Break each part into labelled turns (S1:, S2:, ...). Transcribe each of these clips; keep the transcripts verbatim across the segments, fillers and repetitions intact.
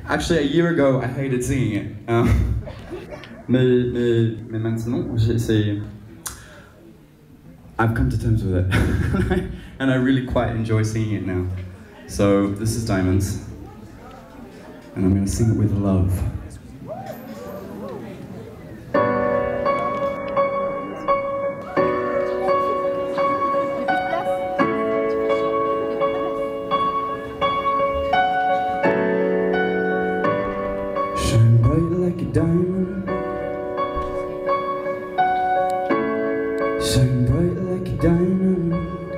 S1: Actually, a year ago, I hated singing it. Um, mais, mais, mais maintenant, c'est... I've come to terms with it. And I really quite enjoy singing it now. So, this is Diamonds. And I'm going to sing it with love. Shine bright like a diamond. Shine bright like a diamond.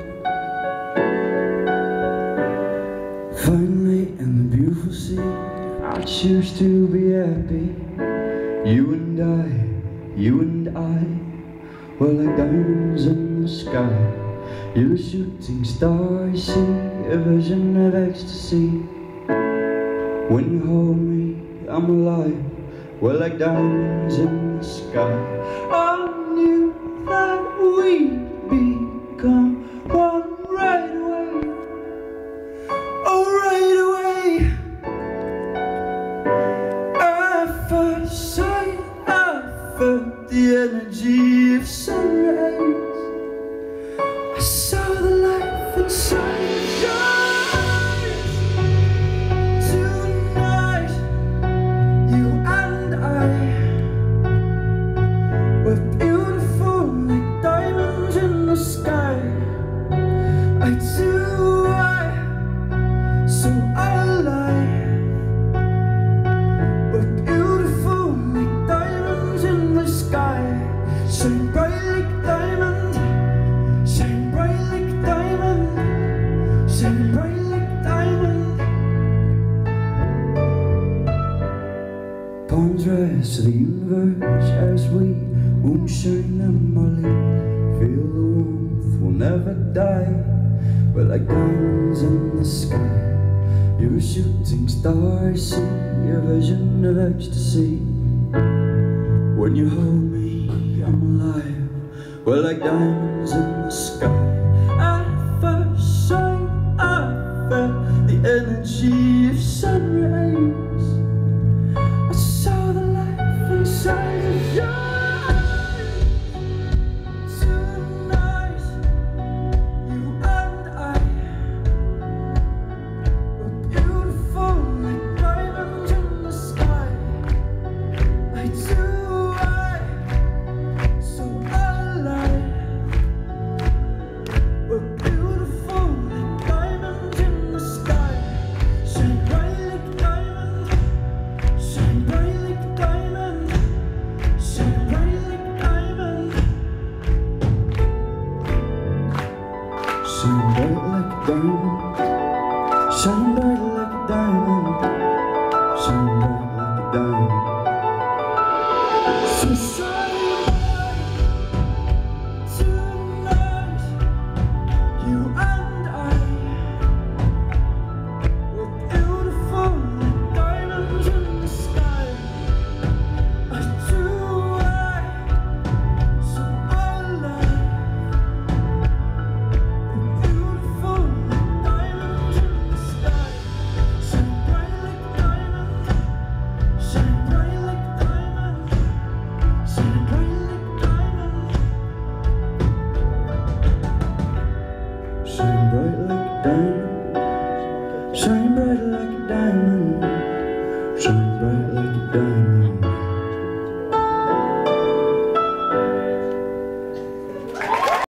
S1: Finally in the beautiful sea, I choose to be happy. You and I, you and I, we're like diamonds in the sky. You're a shooting star, I see a vision of ecstasy. When you hold me, I'm alive. We're like diamonds in the sky. I knew that we'd become one right away. Oh, right away. At first sight, I felt the energy of sun rays. I saw the life inside your eyes. Tonight, you and I were beautiful like diamonds in the sky. I do, I, so alive. We're beautiful like diamonds in the sky. Shine bright like diamond. Shine bright like diamond. Shine bright like diamond. Palms rise to the universe as we moonshine and Molly. Feel the warmth, we'll never die. We're like diamonds in the sky. You're a shooting star, I see a vision of ecstasy. When you hold me, I'm alive. We're like diamonds in the sky. At first sight, I felt the energy of sun rays. I saw the life inside of your eyes. Tonight, you and I were beautiful like diamonds in the sky. I do, I, so alive. We're beautiful like diamonds in the sky. Shine bright like diamond. Shine bright like diamond. Shine bright like diamond. Shine bright like a diamond. Shine bright like a diamond. Shine bright like a diamond. So shine bright tonight. You and I were beautiful like diamonds in the sky. I do, I, so alive. We're beautiful like diamonds in the sky. Shine bright like diamond. Shine bright like diamond. Shine bright like diamond. Shine bright like a diamond. Shine bright like a diamond. Shine bright like a diamond.